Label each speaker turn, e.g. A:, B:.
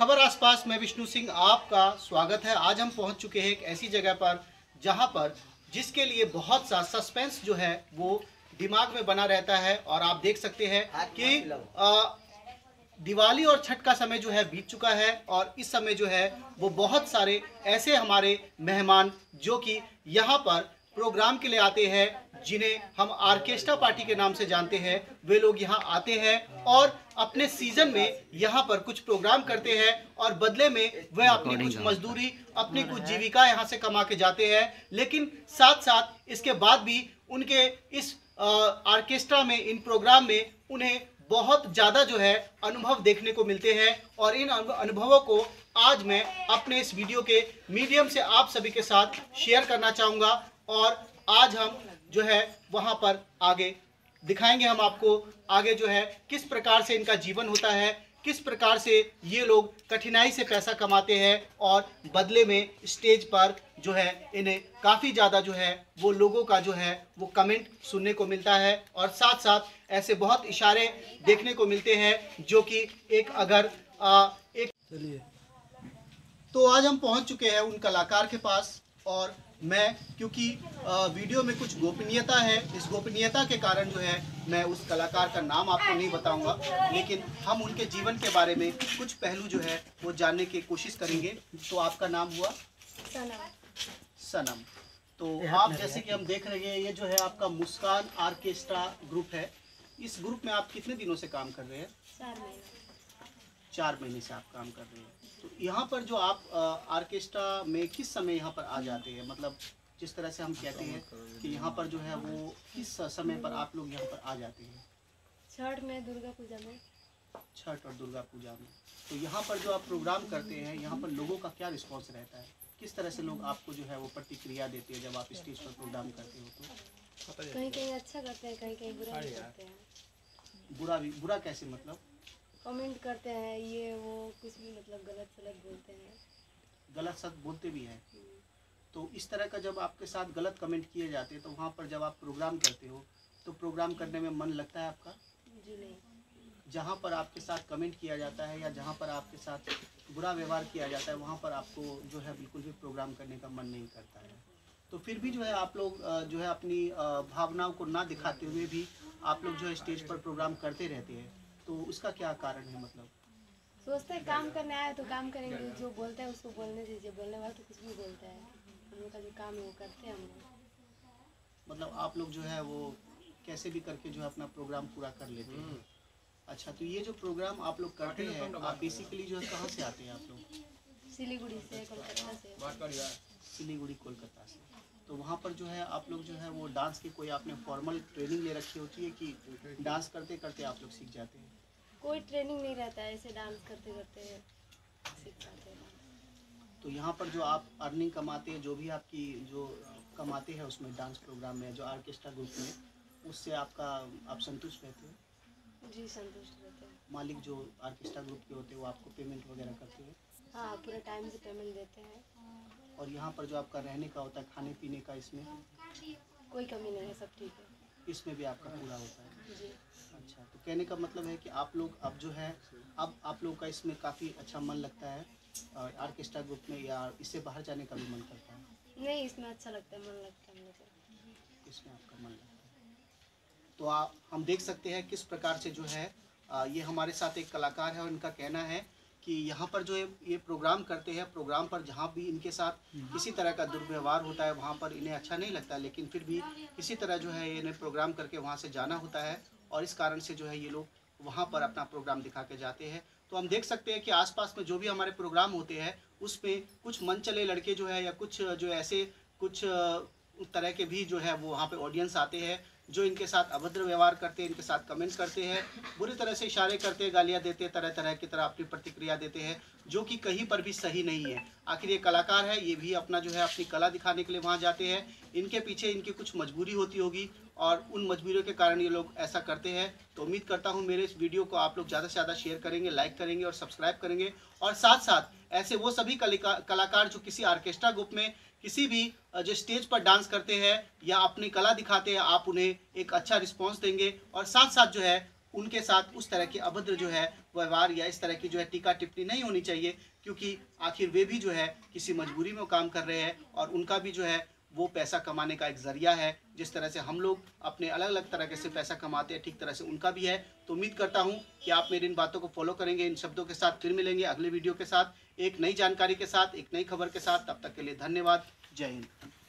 A: खबर आसपास में विष्णु सिंह आपका स्वागत है। आज हम पहुंच चुके हैं एक ऐसी जगह पर जहां पर जिसके लिए बहुत सा सस्पेंस जो है वो दिमाग में बना रहता है। और आप देख सकते हैं कि दिवाली और छठ का समय जो है बीत चुका है और इस समय जो है वो बहुत सारे ऐसे हमारे मेहमान जो कि यहाँ पर प्रोग्राम के लिए आते हैं, जिन्हें हम ऑर्केस्ट्रा पार्टी के नाम से जानते हैं, वे लोग यहाँ आते हैं और अपने सीजन में यहाँ पर कुछ प्रोग्राम करते हैं और बदले में वह अपनी कुछ मजदूरी, अपनी कुछ जीविका यहाँ से कमा के जाते हैं। लेकिन साथ साथ इसके बाद भी उनके इस ऑर्केस्ट्रा में, इन प्रोग्राम में उन्हें बहुत ज़्यादा जो है अनुभव देखने को मिलते हैं और इन अनुभवों को आज मैं अपने इस वीडियो के मीडियम से आप सभी के साथ शेयर करना चाहूँगा। और आज हम जो है वहाँ पर आगे दिखाएंगे, हम आपको आगे जो है किस प्रकार से इनका जीवन होता है, किस प्रकार से ये लोग कठिनाई से पैसा कमाते हैं और बदले में स्टेज पर जो है इन्हें काफ़ी ज़्यादा जो है वो लोगों का जो है वो कमेंट सुनने को मिलता है और साथ साथ ऐसे बहुत इशारे देखने को मिलते हैं जो कि एक अगर एक चलिए तो आज हम पहुंच चुके हैं उन कलाकार के पास। और मैं क्योंकि वीडियो में कुछ गोपनीयता है, इस गोपनीयता के कारण जो है मैं उस कलाकार का नाम आपको नहीं बताऊंगा, लेकिन हम उनके जीवन के बारे में कुछ पहलू जो है वो जानने की कोशिश करेंगे। तो आपका नाम हुआ? सनम। तो आप जैसे कि हम देख रहे हैं ये जो है आपका मुस्कान ऑर्केस्ट्रा ग्रुप है। इस ग्रुप में आप कितने दिनों से काम कर रहे हैं? 4 महीने से आप काम कर रहे हैं। तो यहाँ पर जो आप ऑर्केस्ट्रा में किस समय यहाँ पर आ जाते हैं, मतलब जिस तरह से हम कहते हैं कि यहाँ पर जो है वो किस समय पर आप लोग यहाँ पर आ जाते हैं?
B: छठ में, दुर्गा पूजा में।
A: छठ और दुर्गा पूजा में। तो यहाँ पर जो आप प्रोग्राम करते हैं, यहाँ पर लोगों का क्या रिस्पॉन्स रहता है? किस तरह से लोग आपको जो है वो प्रतिक्रिया देते हैं जब आप स्टेज पर प्रोग्राम करते हो? तो
B: कहीं कहीं अच्छा करते हैं, कहीं कहीं बुरा भी करते हैं।
A: बुरा कैसे, मतलब?
B: कमेंट करते हैं ये वो, कुछ भी मतलब गलत सलत बोलते हैं।
A: गलत सलत बोलते भी हैं। तो इस तरह का जब आपके साथ गलत कमेंट किए जाते हैं तो वहाँ पर जब आप प्रोग्राम करते हो तो प्रोग्राम करने में मन लगता है आपका?
B: जी नहीं।
A: जहाँ पर आपके साथ कमेंट किया जाता है या जहाँ पर आपके साथ बुरा व्यवहार किया जाता है वहाँ पर आपको जो है बिल्कुल भी प्रोग्राम करने का मन नहीं करता है। तो फिर भी जो है आप लोग जो है अपनी भावनाओं को ना दिखाते हुए भी आप लोग जो है स्टेज पर प्रोग्राम करते रहते हैं। तो उसका क्या कारण है? मतलब
B: सोचते हैं काम करने आए तो काम करेंगे, जो बोलते हैं उसको बोलने दीजिए, बोलने वाला तो कुछ भी बोलता है। हम लोग का जो काम है वो करते हैं हम लोग।
A: मतलब आप लोग जो है वो कैसे भी करके जो है अपना प्रोग्राम पूरा कर लेते हैं। अच्छा, तो ये जो प्रोग्राम आप लोग करते हैं आप बेसिकली जो है कहाँ से आते हैं आप लोग?
B: सिलीगुड़ी से, कोलकाता से।
A: सिलीगुड़ी, कोलकाता से। तो वहाँ पर जो है आप लोग जो है वो डांस की कोई आपने फॉर्मल ट्रेनिंग ले रखी होती है कि डांस करते करते आप लोग सीख जाते हैं?
B: कोई ट्रेनिंग नहीं रहता है, ऐसे डांस करते करते सीख जाते हैं।
A: तो यहाँ पर जो आप अर्निंग कमाते हैं, जो भी आपकी जो कमाते हैं उसमें डांस प्रोग्राम में जो ऑर्केस्ट्रा ग्रुप में, उससे आप संतुष्ट रहते हैं?
B: जी संतुष्ट रहते हैं।
A: मालिक जो ऑर्केस्ट्रा ग्रुप के होते हैं वो आपको पेमेंट वगैरह करते हैं?
B: हाँ, पूरे टाइम से पेमेंट देते हैं।
A: और यहाँ पर जो आपका रहने का होता है, खाने पीने का, इसमें
B: कोई कमी नहीं है, सब ठीक है।
A: इसमें भी आपका पूरा होता है?
B: जी।
A: अच्छा, तो कहने का मतलब है कि आप लोग अब जो है अब आप लोग का इसमें काफ़ी अच्छा मन लगता है ऑर्केस्ट्रा ग्रुप में, या इससे बाहर जाने का भी मन करता है?
B: नहीं, इसमें अच्छा लगता है, मन लगता है हम लोग को।
A: इसमें आपका मन लगता है। तो हम देख सकते हैं किस प्रकार से जो है ये हमारे साथ एक कलाकार है और इनका कहना है कि यहाँ पर जो ये प्रोग्राम करते हैं, प्रोग्राम पर जहाँ भी इनके साथ किसी तरह का दुर्व्यवहार होता है वहाँ पर इन्हें अच्छा नहीं लगता, लेकिन फिर भी किसी तरह जो है इन्हें प्रोग्राम करके वहाँ से जाना होता है और इस कारण से जो है ये लोग वहाँ पर अपना प्रोग्राम दिखा के जाते हैं। तो हम देख सकते हैं कि आसपास में जो भी हमारे प्रोग्राम होते हैं उसमें कुछ मन चले लड़के जो है या कुछ जो ऐसे कुछ तरह के भी जो है वो वहाँ पे ऑडियंस आते हैं जो इनके साथ अभद्र व्यवहार करते हैं, इनके साथ कमेंट्स करते हैं, बुरी तरह से इशारे करते हैं, गालियाँ देते हैं, तरह तरह की तरह अपनी प्रतिक्रिया देते हैं, जो कि कहीं पर भी सही नहीं है। आखिर ये कलाकार है, ये भी अपना जो है अपनी कला दिखाने के लिए वहाँ जाते हैं। इनके पीछे इनकी कुछ मजबूरी होती होगी और उन मजबूरियों के कारण ये लोग ऐसा करते हैं। तो उम्मीद करता हूँ मेरे इस वीडियो को आप लोग ज़्यादा से ज़्यादा शेयर करेंगे, लाइक करेंगे और सब्सक्राइब करेंगे। और साथ साथ ऐसे वो सभी कलाकार जो किसी ऑर्केस्ट्रा ग्रुप में किसी भी जो स्टेज पर डांस करते हैं या अपनी कला दिखाते हैं, आप उन्हें एक अच्छा रिस्पांस देंगे और साथ साथ जो है उनके साथ उस तरह के अभद्र जो है व्यवहार या इस तरह की जो है टीका टिप्पणी नहीं होनी चाहिए, क्योंकि आखिर वे भी जो है किसी मजबूरी में काम कर रहे हैं और उनका भी जो है वो पैसा कमाने का एक जरिया है। जिस तरह से हम लोग अपने अलग अलग तरह से पैसा कमाते हैं, ठीक तरह से उनका भी है। तो उम्मीद करता हूं कि आप मेरी इन बातों को फॉलो करेंगे। इन शब्दों के साथ फिर मिलेंगे अगले वीडियो के साथ, एक नई जानकारी के साथ, एक नई खबर के साथ। तब तक के लिए धन्यवाद। जय हिंद।